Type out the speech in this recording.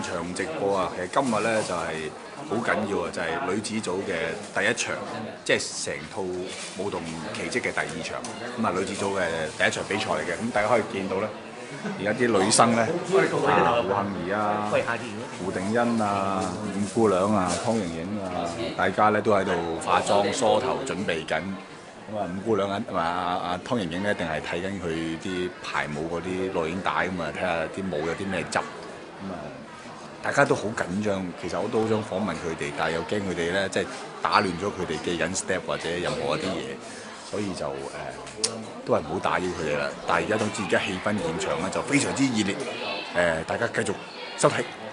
場直播啊，其實今日咧就係好緊要啊，就係女子組嘅第一場，即係成套舞動奇蹟嘅第二場。咁啊，女子組嘅第一場比賽嚟嘅，咁大家可以見到咧，而家啲女生咧，胡杏兒啊、胡定欣啊、五姑娘啊、湯盈盈啊，大家咧都喺度化妝、梳頭準備緊。咁啊，五姑娘同埋阿湯盈盈咧，一定係睇緊佢啲排舞嗰啲錄影帶咁啊，睇下啲舞有啲咩執。咁啊，大家都好緊張。其實我都好想訪問佢哋，但係又驚佢哋咧，即係打亂咗佢哋記緊 step 或者任何一啲嘢，所以就都係唔好打擾佢哋啦。但係而家總之而家氣氛現場咧就非常之熱烈。大家繼續收睇。